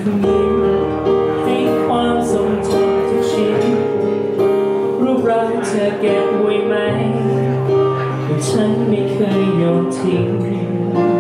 ยิ้มให้ความทรงจำทุกชิ้นรูปรักเธอเก็บไว้ไหมฉันไม่เคยโยนทิ้ง